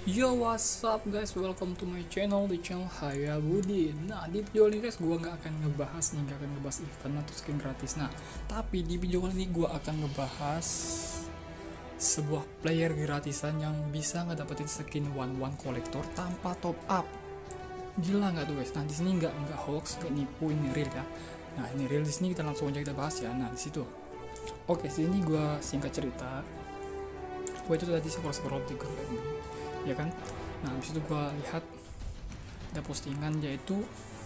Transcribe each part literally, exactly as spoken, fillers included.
Yo, what's up guys, welcome to my channel, di channel Hayabudin. Nah, di video ini guys, gua nggak akan ngebahas nih, nggak akan ngebahas event atau skin gratis. Nah, tapi di video kali ini gua akan ngebahas sebuah player gratisan yang bisa ngedapetin skin one one kolektor tanpa top up. Gila nggak tuh guys? Nah, di sini nggak nggak hoax, nggak nipu, ini real ya. Nah, ini real. Di sini kita langsung aja kita bahas ya. Nah, di situ. Oke, sini gua singkat cerita. Gua itu tadi scroll-scroll di grup ini, ya kan. Nah, habis itu gua lihat ada postingan yaitu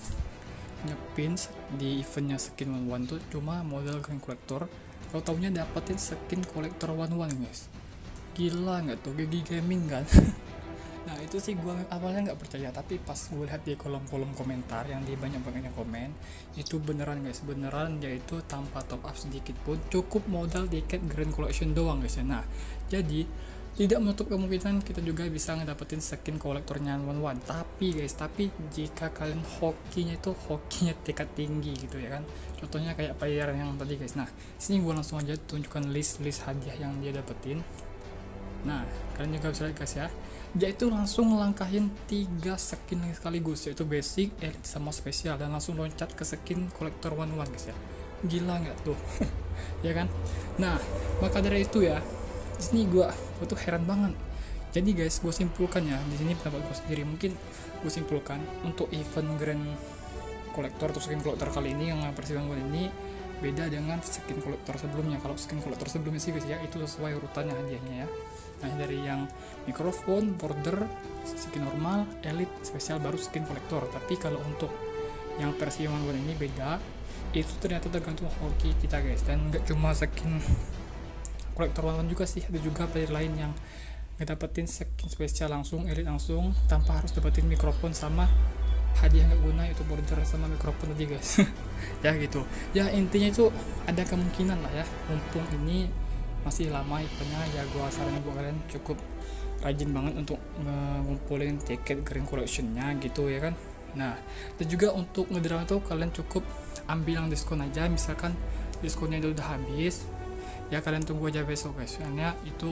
nyepin di eventnya skin one one tuh cuma model grand collector, kalau taunya dapetin skin collector one one guys. Gila nggak tuh, Gigi Gaming kan? Nah, itu sih gua awalnya nggak percaya, tapi pas gue lihat di kolom-kolom komentar yang di banyak-banyak komen, itu beneran guys, beneran, yaitu tanpa top up sedikit pun, cukup modal tiket grand collection doang guys ya. Nah, jadi tidak menutup kemungkinan kita juga bisa ngedapetin skin kolektornya one one. Tapi guys, tapi jika kalian hokinya itu hokinya tingkat tinggi gitu ya kan. Contohnya kayak player yang tadi guys. Nah, sini gua langsung aja tunjukkan list-list hadiah yang dia dapetin. Nah, kalian juga bisa lihat guys ya. Dia itu langsung langkahin tiga skin sekaligus, yaitu basic, elite, sama spesial, dan langsung loncat ke skin kolektor one one guys ya. Gila nggak tuh? Ya kan? Nah, maka dari itu ya, di sini gue gue tuh heran banget. Jadi guys, gue simpulkan ya, di sini pendapat gue sendiri, mungkin gue simpulkan untuk event grand kolektor atau skin kolektor kali ini yang persiapan gue ini beda dengan skin kolektor sebelumnya. Kalau skin kolektor sebelumnya sih guys ya, itu sesuai urutannya hadiahnya ya. Nah, dari yang mikrofon, border, skin normal, elite, spesial, baru skin kolektor. Tapi kalau untuk yang versi yang gue ini beda, itu ternyata tergantung hoki kita guys, dan nggak cuma skin kolektor one one juga sih, ada juga player lain yang ngedapetin skin spesial langsung, elite langsung, tanpa harus dapetin mikrofon sama hadiah nggak guna, itu border sama mikrofon tadi guys. Ya gitu ya, intinya itu ada kemungkinan lah ya, mumpung ini masih lama eventnya ya, gua saranin buat kalian cukup rajin banget untuk ngumpulin tiket grand collectionnya gitu ya kan. Nah, dan juga untuk ngedraw itu kalian cukup ambil yang diskon aja, misalkan diskonnya itu udah habis ya, kalian tunggu aja besok guys, soalnya itu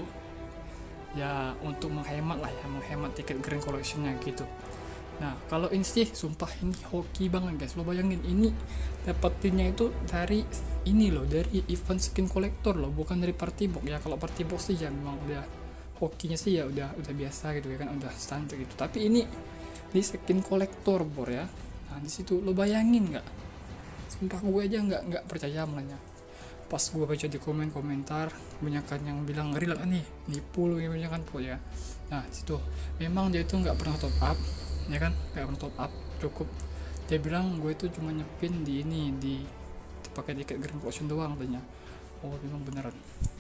ya untuk menghemat lah ya, menghemat tiket grand collectionnya gitu. Nah, kalau ini sih sumpah ini hoki banget guys. Lo bayangin ini dapetinnya itu dari ini loh, dari event skin kolektor loh, bukan dari party box ya. Kalau party box sih ya memang udah hokinya sih ya udah udah biasa gitu ya kan, udah standar gitu. Tapi ini di skin kolektor bor ya. Nah, di situ lo bayangin nggak? Sumpah gue aja nggak nggak percaya malahnya. Pas gue baca di komen komentar, banyak kan yang bilang ngeri lah nih, nipu lo ya, banyak kan po ya. Nah, situ memang dia itu nggak pernah top up ya kan, kayak pernah top up, cukup dia bilang gue itu cuma nyepin di ini di pakai tiket grand collection doang katanya. Oh, memang beneran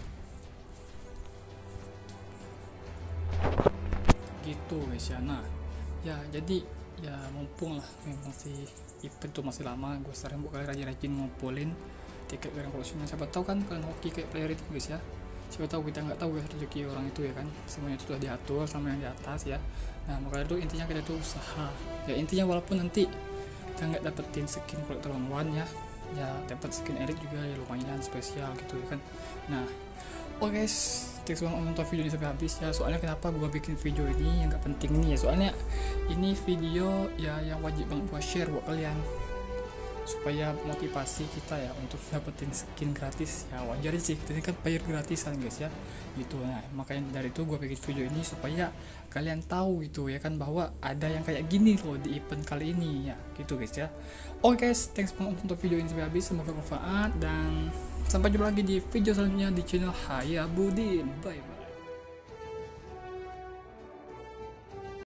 gitu guys ya. Nah ya, jadi ya mumpung lah memang si event tuh masih lama, gue sering buat kalian rajin-rajin ngumpulin tiket grand collection. Siapa tahu kan kalian hoki kayak player itu guys ya, siapa tahu, kita nggak tahu guys rezeki orang itu ya kan, semuanya itu sudah diatur sama yang di atas ya. Nah, makanya itu intinya kita tuh usaha ya, intinya walaupun nanti kita nggak dapetin skin kolektor one one ya, ya dapat skin elite juga ya lumayan spesial gitu ya kan. Nah, oke okay guys, thanks banget untuk video ini sampai habis ya. Soalnya kenapa gua bikin video ini yang nggak penting nih ya, soalnya ini video ya yang wajib banget gua share buat kalian, supaya motivasi kita ya untuk dapetin skin gratis ya. Wajar sih, kita ini kan player gratisan guys ya gitu. Nah, makanya dari itu gue bikin video ini supaya kalian tahu gitu ya kan, bahwa ada yang kayak gini loh di event kali ini ya gitu guys ya. Oke okay guys, thanks banget untuk video ini sampai habis, semoga bermanfaat, dan sampai jumpa lagi di video selanjutnya di channel Hayabudin. Bye bye.